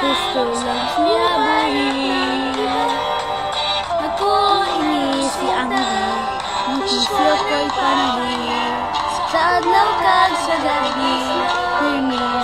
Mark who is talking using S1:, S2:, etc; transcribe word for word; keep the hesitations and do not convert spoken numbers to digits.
S1: gusto lang siya buhay. Ako ini si Anggi, ang kisyo ko'y panahon. Sa adlaw kag sa gabi, hirni